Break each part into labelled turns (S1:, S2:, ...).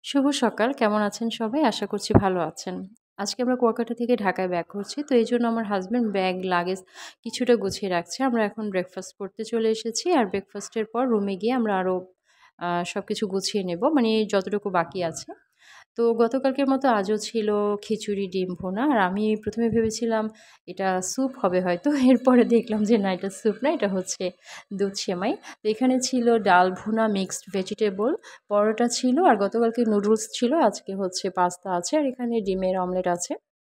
S1: শুভ সকাল। কেমন আছেন সবাই? আশা করছি ভালো আছেন। আজকে আমরা কুয়াকাটা থেকে ঢাকায় ব্যাক করছি। তো এইজন্য আমার হাসব্যান্ড ব্যাগ, লাগেজ কিছুটা গুছিয়ে রাখছে। আমরা এখন ব্রেকফাস্ট করতে চলে এসেছি। আর ব্রেকফাস্টের পর রুমে গিয়ে আমরা আরও সবকিছু গুছিয়ে নেব। মানে যতটুকু বাকি আছে। তো গতকালকের মতো আজও ছিল খিচুড়ি, ডিম ভুনা। আর আমি ১ম এ ভেবেছিলাম এটা স্যুপ হবে হয়তো। এরপরে দেখলাম যে না, এটা স্যুপ না, এটা হচ্ছে দুধ সেমাই। তো এখানে ছিল ডাল ভুনা, মিক্সড ভেজিটেবল, পরোটা ছিল আর গতকালকে নুডলস ছিল। আজকে হচ্ছে পাস্তা আছে আর এখানে ডিমের অমলেট আছে।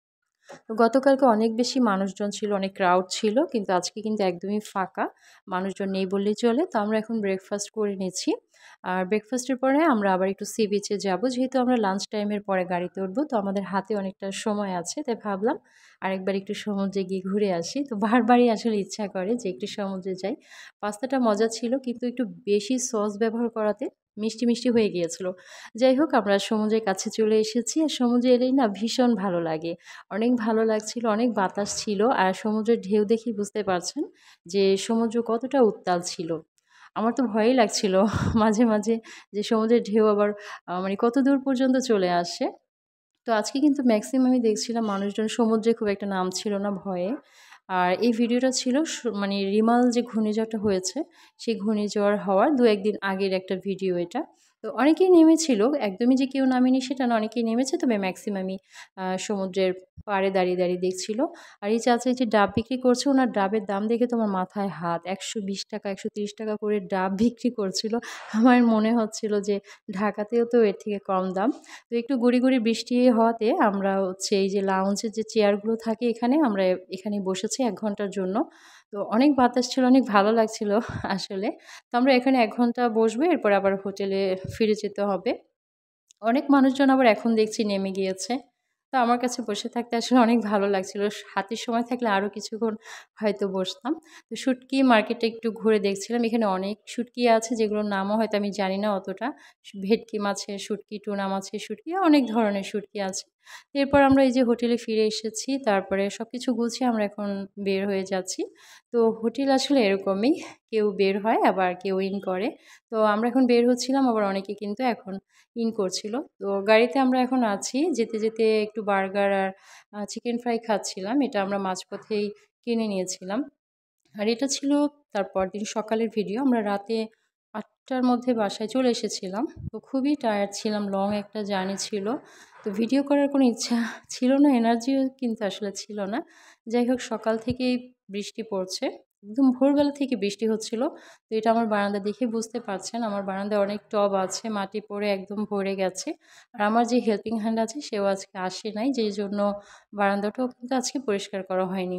S1: তো গতকালকে অনেক বেশি মানুষজন ছিল, অনেক ক্রাউড ছিল। কিন্তু আজকে কিন্তু একদমই ফাঁকা। মানুষজন নেই বললেই চলে। তো আমরা এখন ব্রেকফাস্ট করে নিচ্ছি। আর ব্রেকফাস্টের পরে আমরা আবার একটু সি বিচে যাবো। যেহেতু আমরা লাঞ্চ টাইমের পরে গাড়িতে উঠবো, তো আমাদের হাতে অনেকটা সময় আছে। তাই ভাবলাম আরেকবার একটু সমুদ্রে গিয়ে ঘুরে আসি। তো বারবারই আসলে ইচ্ছা করে যে একটু সমুদ্রে যাই। পাস্তাটা মজা ছিল কিন্তু একটু বেশি সস ব্যবহার করাতে মিষ্টি, মিষ্টি হয়ে গিয়েছিল। যাই হোক, আমরা সমুদ্রের কাছে চলে এসেছি। আর সমুদ্রে এলেই না ভীষণ ভালো লাগে। অনেক ভালো লাগছিল, অনেক বাতাস ছিল। আর সমুদ্রের ঢেউ দেখেই বুঝতে পারছেন যে সমুদ্র কতটা উত্তাল ছিল। আমার তো ভয়ই লাগছিল মাঝে, মাঝে যে সমুদ্রের ঢেউ আবার মানে কতদূর পর্যন্ত চলে আসে। তো আজকে কিন্তু ম্যাক্সিমামই দেখছিলাম মানুষজন সমুদ্রে খুব একটা নামছিল না ভয়ে। আর এই ভিডিওটা ছিল মানে রিমাল যে ঘূর্ণিঝড়টা হয়েছে, সেই ঘূর্ণিঝড় হওয়ার ২-১ দিন আগের একটা ভিডিও এটা। তো অনেকেই নেমেছিল, একদমই যে কেউ নামেনি সেটা না, অনেকেই নেমেছে, তবে ম্যাক্সিমামই সমুদ্রের পাড়ে দাঁড়িয়ে, দাঁড়িয়ে দেখছিল। আর এই চাচা এই যে ডাব বিক্রি করছে, উনার ডাবের দাম দেখে তোমার মাথায় হাত। ৳১২০, ৳১৩০ করে ডাব বিক্রি করছিল। আমার মনে হচ্ছিল যে ঢাকাতেও তো এর থেকে কম দাম। তো একটু গুঁড়ি, গুঁড়ি বৃষ্টি হওয়াতে আমরা হচ্ছে এই যে লাউঞ্জের যে চেয়ারগুলো থাকে এখানে, আমরা এখানে বসেছি ১ ঘন্টার জন্য। তো অনেক বাতাস ছিল, অনেক ভালো লাগছিল আসলে। তো আমরা এখানে ১ ঘন্টা বসবো, এরপর আবার হোটেলে ফিরে যেতে হবে। অনেক মানুষজন আবার এখন দেখছি নেমে গিয়েছে। তো আমার কাছে বসে থাকতে আসলে অনেক ভালো লাগছিল। হাতে সময় থাকলে আরও কিছুক্ষণ হয়তো বসতাম। তো শুঁটকি মার্কেটে একটু ঘুরে দেখছিলাম। এখানে অনেক শুঁটকি আছে যেগুলোর নামও হয়তো আমি জানি না অতটা। ভেটকি মাছের শুঁটকি, টুনা মাছের শুঁটকি, অনেক ধরনের শুঁটকি আছে। এরপর আমরা এই যে হোটেলে ফিরে এসেছি। তারপরে সবকিছু গুছিয়ে আমরা এখন বের হয়ে যাচ্ছি। তো হোটেল আসলে এরকমই। কেউ বের হয় আবার কেউ ইন করে। তো আমরা এখন বের হচ্ছিলাম, আবার অনেকে কিন্তু এখন ইন করছিল। তো গাড়িতে আমরা এখন আছি। যেতে, যেতে একটু বার্গার আর চিকেন ফ্রাই খাচ্ছিলাম। এটা আমরা মাঝপথেই কিনে নিয়েছিলাম। আর এটা ছিল তার পরদিন সকালের ভিডিও। আমরা রাতে ৮টার মধ্যে বাসায় চলে এসেছিলাম। তো খুবই টায়ার্ড ছিলাম, লং একটা জার্নি ছিল। তো ভিডিও করার কোনো ইচ্ছা ছিল না, এনার্জিও কিন্তু আসলে ছিল না। যাই হোক, সকাল থেকেই বৃষ্টি পড়ছে। একদম ভোরবেলা থেকে বৃষ্টি হচ্ছিল। তো এটা আমার বারান্দা দেখে বুঝতে পারছেন। আমার বারান্দায় অনেক টব আছে, মাটি পড়ে একদম ভরে গেছে। আর আমার যে হেল্পিং হ্যান্ড আছে সেও আজকে আসে নাই, যেইজন্য বারান্দাটাও কিন্তু আজকে পরিষ্কার করা হয়নি।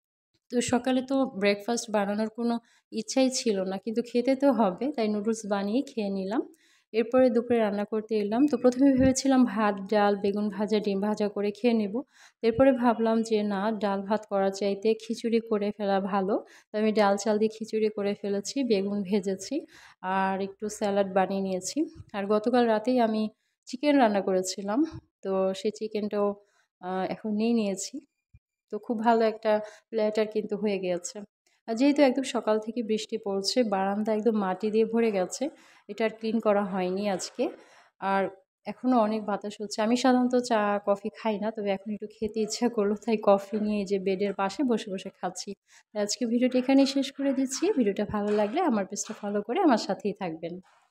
S1: তো সকালে তো ব্রেকফাস্ট বানানোর কোনো ইচ্ছাই ছিল না। কিন্তু খেতে তো হবে, তাই নুডলস বানিয়ে খেয়ে নিলাম। এরপরে দুপুরে রান্না করতে এলাম। তো ১ম এ ভেবেছিলাম ভাত, ডাল, বেগুন ভাজা, ডিম ভাজা করে খেয়ে নেব। এরপরে ভাবলাম যে না, ডাল ভাত করার চাইতে খিচুড়ি করে ফেলা ভালো। তো আমি ডাল চাল দিয়ে খিচুড়ি করে ফেলেছি, বেগুন ভেজেছি আর একটু স্যালাড বানিয়ে নিয়েছি। আর গতকাল রাতেই আমি চিকেন রান্না করেছিলাম। তো সেই চিকেনটাও এখন নিয়ে নিয়েছি। তো খুব ভালো একটা প্ল্যাটার কিন্তু হয়ে গিয়েছে। আর যেহেতু একদম সকাল থেকে বৃষ্টি পড়ছে, বারান্দা একদম মাটি দিয়ে ভরে গেছে। এটা আর ক্লিন করা হয়নি আজকে। আর এখনও অনেক বাতাস হচ্ছে। আমি সাধারণত চা, কফি খাই না। তবে এখন একটু খেতে ইচ্ছা করলো, তাই কফি নিয়ে এই যে বেডের পাশে বসে, বসে খাচ্ছি। আজকে ভিডিওটা এখানেই শেষ করে দিচ্ছি। ভিডিওটা ভালো লাগলে আমার পেজটা ফলো করে আমার সাথেই থাকবেন।